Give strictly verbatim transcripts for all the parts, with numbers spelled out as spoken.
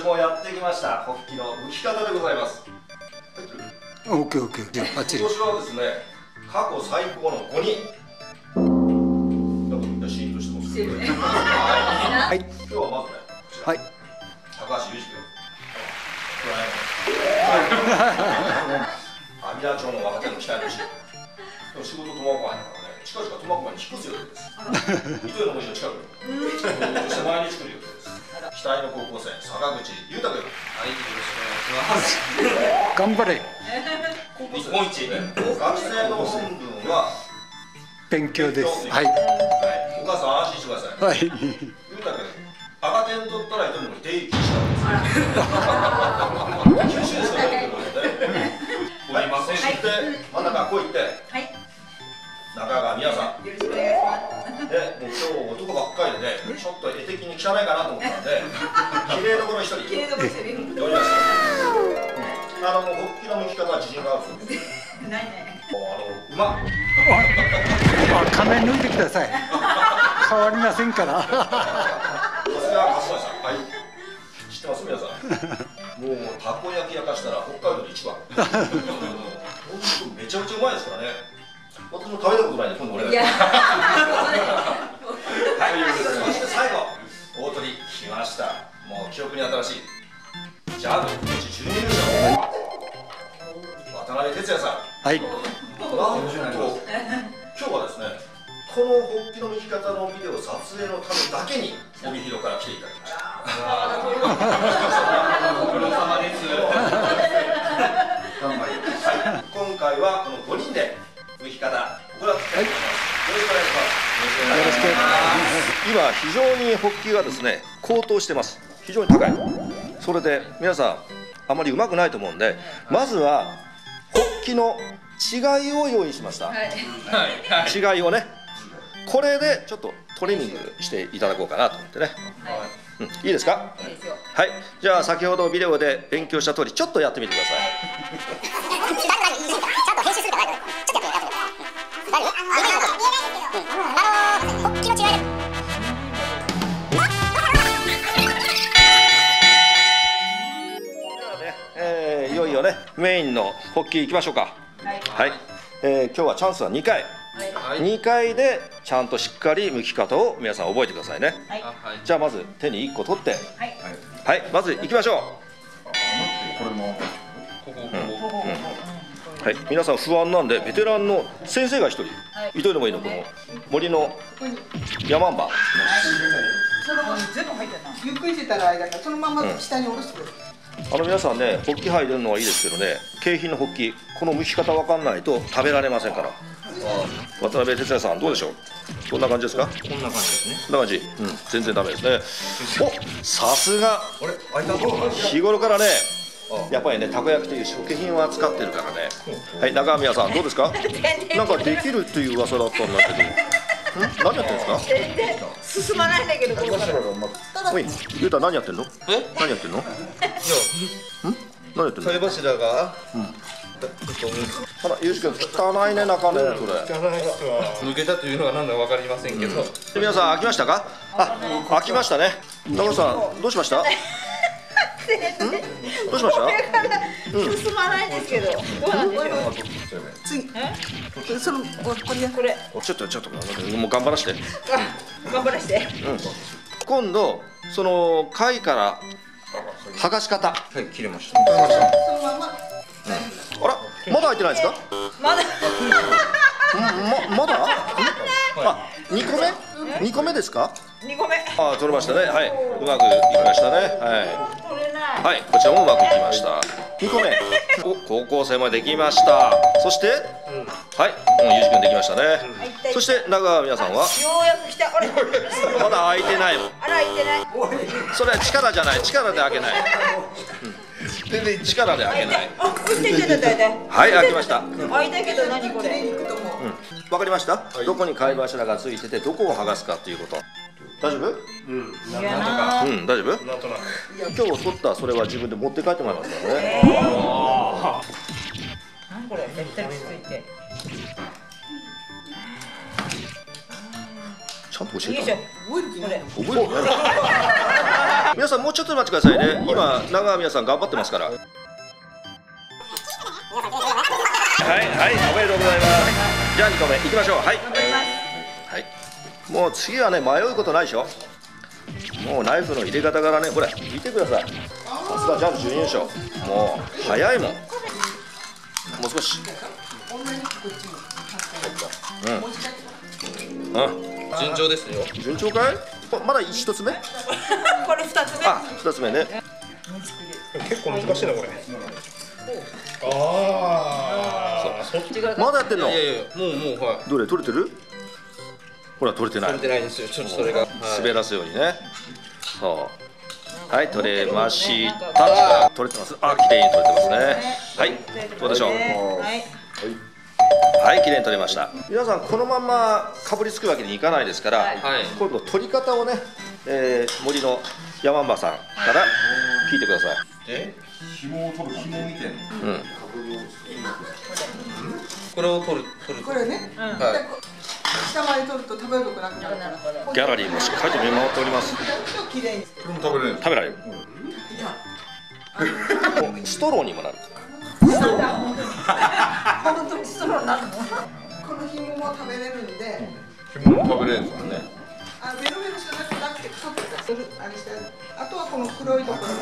年もやってきましたホッキの剥き方でございます。 オッケーオッケー、じゃあバッチリ。 今年はですね、過去最高のごにん。なんかみんなシーンとしてますけどね。はい。今日はまずね、 はい。 高橋裕二君。阿弥陀町の若手の期待主。でも仕事苫小牧だからね、近々苫小牧に引っ越す予定です。糸魚の森の近くに。そして毎日来る予定です。期待の高校生、坂口裕太君。はい、よろしくお願いします。 頑張れ。 日本一。学生の本分は勉強です。はい。 お母さん安心してください。 はい。 裕太君、赤点取ったら糸魚の森定期したんです。九州ですからね。はい、そして真ん中こういって。はい。中川美也さん。よろしくお願いします。で、もう今日男ばっかりでね、ちょっと絵的に汚いかなと思ったんで、綺麗どころ一人。綺麗どころ一人。呼びました。あの、もうホッキの剥き方は自信があるそうです。ないね。もうあの、うまっ。 あ、仮面抜いてください。変わりませんから。 さすが笠井さん。はい。知ってます皆さん。もうたこ焼き焼かしたら北海道で一番。めちゃくちゃうまいですからね。私も食べたことないんで今度俺が。はい。そして最後大鳥来ました。もう記憶に新しい。ジャブ今年じゅうに優勝。渡辺哲也さん。 はい。 なんと今日はですね、このホッキの剥き方のビデオ撮影のためだけに帯広から来ていただきました。ご苦労様です。今回はこのごにんで剥き方行っていきたいと思います。よろしくお願いします。 よろしくお願いします。 今非常にホッキがですね高騰してます。非常に高い。それで皆さんあまりうまくないと思うんで、まずはホッキの違いを用意しました。はい、違いをね。これでちょっとトレーニングしていただこうかなと思ってね。うん、いいですか？いいですよ。はい。じゃあ先ほどビデオで勉強した通りちょっとやってみてください。えー、いよいよねメインのホッキいきましょうか。はい。えー、今日はチャンスはにかい。はい、にかいでちゃんとしっかり剥き方を皆さん覚えてくださいね。はい、じゃあまず手にいっこ取って、はい、はい、まずいきましょう。これもはい、皆さん不安なんでベテランの先生が一人いといてもいいの。この森の山んば。 全部入ってるな。ゆっくりしてたら間からそのまま下に下ろしてくれる。 あの皆さんね、ホッキ入れるのはいいですけどね、景品のホッキ、この剥き方わかんないと食べられませんから。渡辺哲也さんどうでしょう。こんな感じですか。こんな感じですね。こんな感じ。うん、全然ダメですね。お、さすが。日頃からね、やっぱりね、たこ焼きという食品を扱ってるからね。はい、中宮さんどうですか。なんかできるっていう噂だったんだけど。ん、何やってんですか。 全然進まないんだけど。 おい、ゆうた何やってんの。え、何やってんの。ん、何やってんの。 貝柱が。 うん。あら、ゆうじくん汚いね、中ね、それ。 抜けたというのは何だかわかりませんけど。 皆さん飽きましたか。あ、飽きましたね。中さん、どうしました。どうしました。 進まないんですけど。次。そのこれこれ。 ちょっとちょっともう頑張らして。 頑張らして。 今度その貝から剥がし方。 はい、切れました。 そのまま。 あら、まだ開いてないですか。 まだ。 ままだ。あ、二個目。二個目ですか。 二個目。 あ、取れましたね。はい、うまくいきましたね。はい。はい、こちらもうまくいきました。にこめ。お、高校生までできました。そして、はい、もうゆうじくんできましたね。そして中川皆さんは。ようやく来た。あれ。 まだ開いてないもん。 あら、開いてない。 それは力じゃない、力で開けない。全然力で開けない。はい、開きました。 開いたけど何これ。 わかりました。どこに貝柱がついててどこを剥がすかっていうこと。大丈夫？うん、なんとか。うん、大丈夫？なんとなく。今日取ったそれは自分で持って帰ってもらいますからね。 なんこれ、べったりついて。 ちちゃんと教えたいいでしょ。 覚える皆さんもうちょっと待ってくださいね。今長宮さん頑張ってますから。はいはいおめでとうございます。じゃあにこめいきましょう。はいはい。もう次はね迷うことないでしょ。もうナイフの入れ方からね、ほら見てください。さすがジャンプ準優勝。もう早いもん。もう少し。うん。うん。 順調ですよ。 順調かい？まだ一つ目？ これ二つ目。 あ、二つ目ね。 結構難しいなこれ。ああ。そっちが。 まだやってんの？ いやいやもうもうはい。 どれ取れてる？ほら取れてない。 取れてないんですよ。ちょっとそれが滑らすようにね。そう。はい取れました。取れてます。あ、綺麗に取れてますね。はい。どうでしょう？ はい。 はい、綺麗に取れました。皆さんこのままかぶりつくわけにいかないですから、 はい。 今度取り方をね、えー、森の山んばさんから聞いてください。 え？紐を取る紐みたいな。 うん。 これを取る取る。 これね。 はい。 下まで取ると食べるとなくなるから。 ギャラリーもしっかりと見守っております。 綺麗に。 これも食べれる。 食べられる。ストローにもなる。 本当にストローなの。この紐も食べれるんで。 紐も食べれるんですよね。 あ、ベロベロじゃなくて、ちょっとするあれして。あとはこの黒いところ。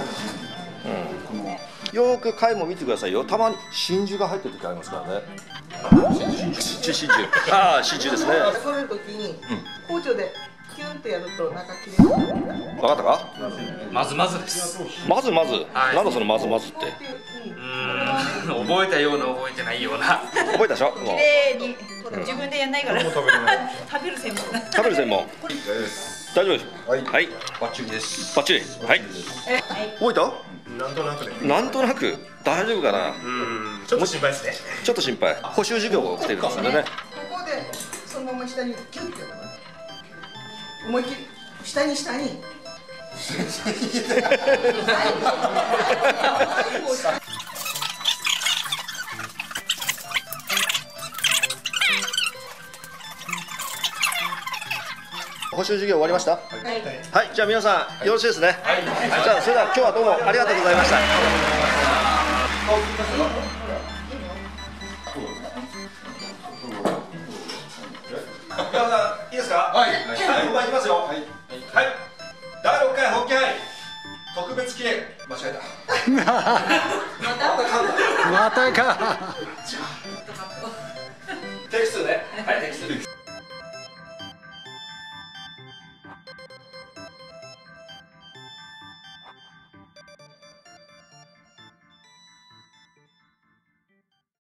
よーく貝も見てくださいよ。たまに真珠が入ってる時ありますからね。真珠、真珠。ああ、真珠ですね。 取れる時に包丁でキュンってやると中切れる。 わかったか？ まずまずです。 まずまず。 はいなんだそのまずまずって。 うーん。覚えたような覚えてないような。 覚えたでしょ？もう綺麗に自分でやんないから。 食べれない。 食べる専門。 食べる専門。大丈夫です。 はいはい。 バッチリです。 バッチリ。はい。覚えた？ なんとなくね。 なんとなく大丈夫かな。 うん。ちょっと心配ですね。 ちょっと心配。補習授業を来てるんですよね。 ここでそのまま下にキュンってやる。思いっきり下に下に。補習授業終わりました？はい。はい、じゃあ皆さんよろしいですね。はい。じゃあそれでは今日はどうもありがとうございました。皆さんいいですか？はい。はい、本番いきますよ。はい。はい。だいろっかいホッケー杯特別記念間違えた。 またか。 テイクツーね。はい、テイクツー。